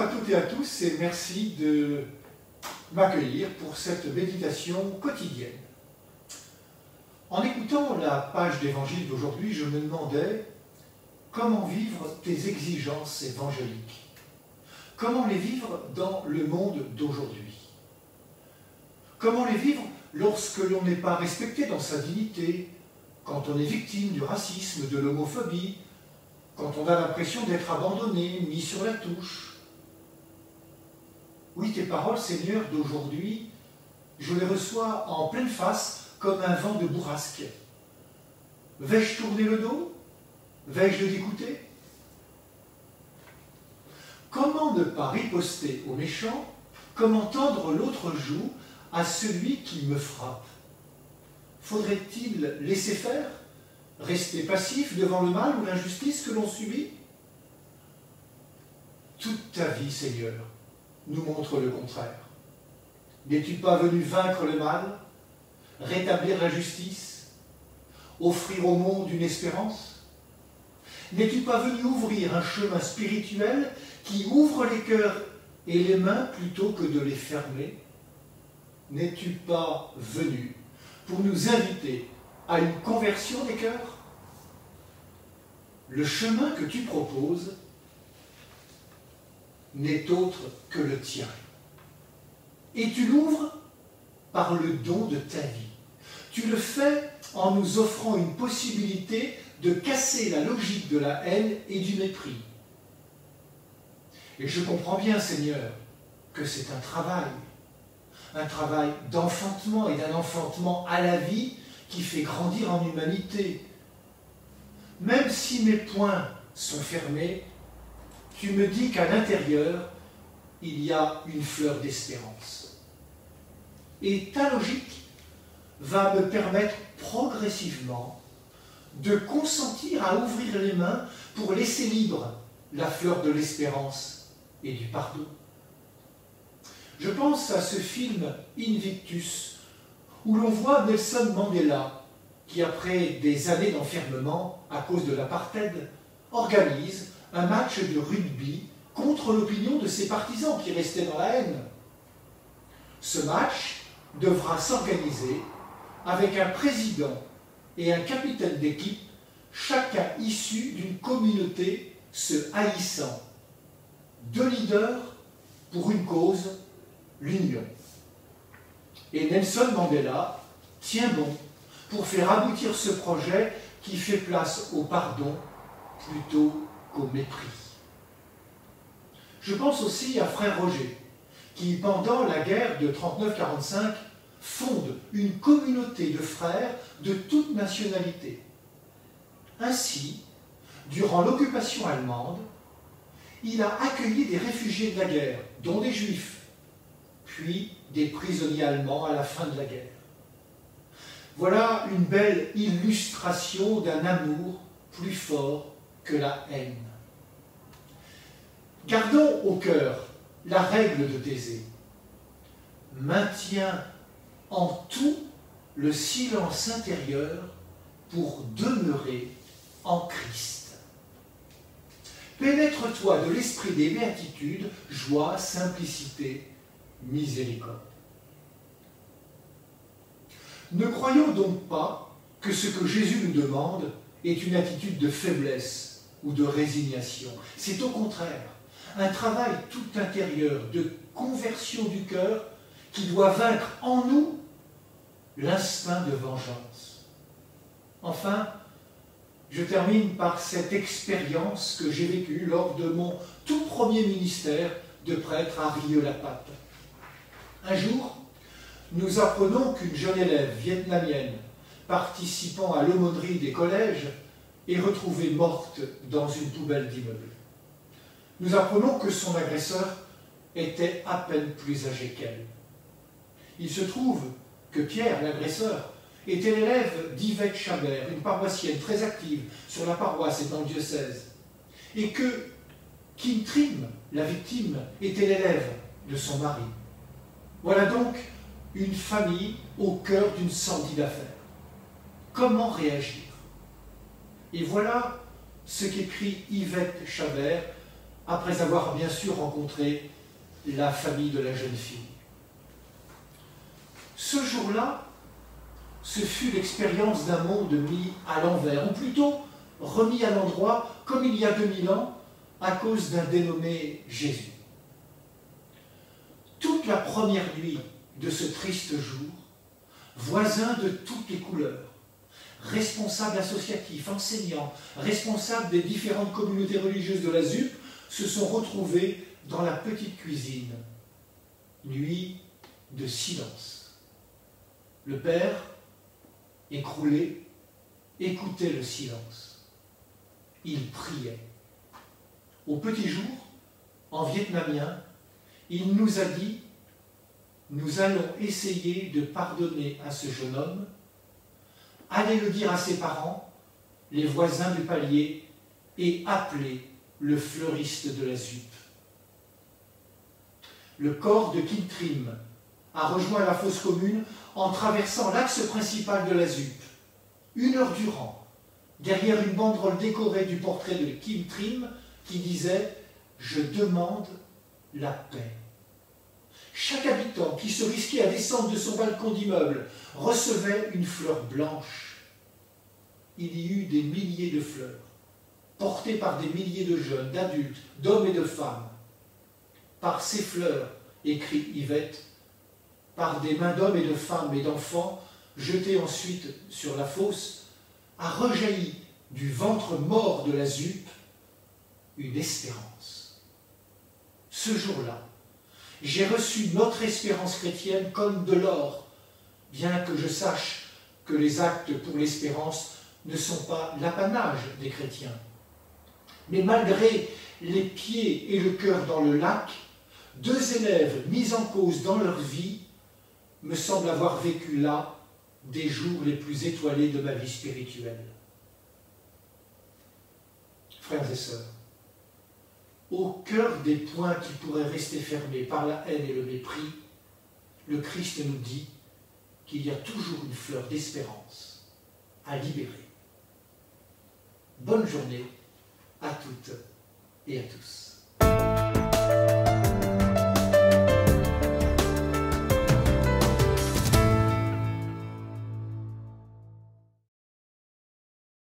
à toutes et à tous et merci de m'accueillir pour cette méditation quotidienne. En écoutant la page d'évangile d'aujourd'hui, je me demandais comment vivre tes exigences évangéliques. Comment les vivre dans le monde d'aujourd'hui? Comment les vivre lorsque l'on n'est pas respecté dans sa dignité, quand on est victime du racisme, de l'homophobie, quand on a l'impression d'être abandonné, mis sur la touche? Oui, tes paroles, Seigneur, d'aujourd'hui, je les reçois en pleine face comme un vent de bourrasque. Vais-je tourner le dos? Vais-je le dégoûter? Comment ne pas riposter au méchant? Comment tendre l'autre joue à celui qui me frappe? Faudrait-il laisser faire? Rester passif devant le mal ou l'injustice que l'on subit? Toute ta vie, Seigneur, nous montre le contraire. N'es-tu pas venu vaincre le mal, rétablir la justice, offrir au monde une espérance? N'es-tu pas venu ouvrir un chemin spirituel qui ouvre les cœurs et les mains plutôt que de les fermer? N'es-tu pas venu pour nous inviter à une conversion des cœurs? Le chemin que tu proposes n'est autre que le tien. Et tu l'ouvres par le don de ta vie. Tu le fais en nous offrant une possibilité de casser la logique de la haine et du mépris. Et je comprends bien, Seigneur, que c'est un travail d'enfantement et d'un enfantement à la vie qui fait grandir en humanité. Même si mes poings sont fermés, tu me dis qu'à l'intérieur, il y a une fleur d'espérance. Et ta logique va me permettre progressivement de consentir à ouvrir les mains pour laisser libre la fleur de l'espérance et du pardon. Je pense à ce film Invictus, où l'on voit Nelson Mandela, qui après des années d'enfermement à cause de l'apartheid, organise un match de rugby contre l'opinion de ses partisans qui restaient dans la haine. Ce match devra s'organiser avec un président et un capitaine d'équipe, chacun issu d'une communauté se haïssant. Deux leaders pour une cause, l'union. Et Nelson Mandela tient bon pour faire aboutir ce projet qui fait place au pardon plutôt qu'au mépris. Je pense aussi à Frère Roger, qui pendant la guerre de 39-45 fonde une communauté de frères de toute nationalité. Ainsi, durant l'occupation allemande, il a accueilli des réfugiés de la guerre, dont des juifs, puis des prisonniers allemands à la fin de la guerre. Voilà une belle illustration d'un amour plus fort que la haine. Gardons au cœur la règle de Thésée. Maintiens en tout le silence intérieur pour demeurer en Christ. Pénètre-toi de l'esprit des béatitudes, joie, simplicité, miséricorde. Ne croyons donc pas que ce que Jésus nous demande est une attitude de faiblesse ou de résignation. C'est au contraire un travail tout intérieur de conversion du cœur qui doit vaincre en nous l'instinct de vengeance. Enfin, je termine par cette expérience que j'ai vécue lors de mon tout premier ministère de prêtre à Rieux-la-Pape. Un jour, nous apprenons qu'une jeune élève vietnamienne participant à l'aumônerie des collèges est retrouvée morte dans une poubelle d'immeuble. Nous apprenons que son agresseur était à peine plus âgé qu'elle. Il se trouve que Pierre, l'agresseur, était l'élève d'Yvette Chabert, une paroissienne très active sur la paroisse et dans le diocèse, et que Kim Trim, la victime, était l'élève de son mari. Voilà donc une famille au cœur d'une sordide affaire. Comment réagir? Et voilà ce qu'écrit Yvette Chabert après avoir bien sûr rencontré la famille de la jeune fille. Ce jour-là, ce fut l'expérience d'un monde mis à l'envers, ou plutôt remis à l'endroit, comme il y a 2000 ans, à cause d'un dénommé Jésus. Toute la première nuit de ce triste jour, voisins de toutes les couleurs, responsables associatifs, enseignants, responsables des différentes communautés religieuses de la ZUP, se sont retrouvés dans la petite cuisine. Nuit de silence. Le père, écroulé, écoutait le silence. Il priait. Au petit jour, en vietnamien, il nous a dit « Nous allons essayer de pardonner à ce jeune homme. Allez le dire à ses parents, les voisins du palier, et appelez le fleuriste de la ZUP. » Le corps de Kim Trim a rejoint la fosse commune en traversant l'axe principal de la ZUP. 1 heure durant, derrière une banderole décorée du portrait de Kim Trim qui disait « Je demande la paix ». Chaque habitant qui se risquait à descendre de son balcon d'immeuble recevait une fleur blanche. Il y eut des milliers de fleurs, portées par des milliers de jeunes, d'adultes, d'hommes et de femmes. Par ces fleurs, écrit Yvette, par des mains d'hommes et de femmes et d'enfants, jetées ensuite sur la fosse, a rejailli du ventre mort de la ZUP une espérance. Ce jour-là, j'ai reçu notre espérance chrétienne comme de l'or, bien que je sache que les actes pour l'espérance ne sont pas l'apanage des chrétiens. Mais malgré les pieds et le cœur dans le lac, 2 élèves mis en cause dans leur vie me semblent avoir vécu là des jours les plus étoilés de ma vie spirituelle. Frères et sœurs, au cœur des points qui pourraient rester fermés par la haine et le mépris, le Christ nous dit qu'il y a toujours une fleur d'espérance à libérer. Bonne journée à toutes et à tous.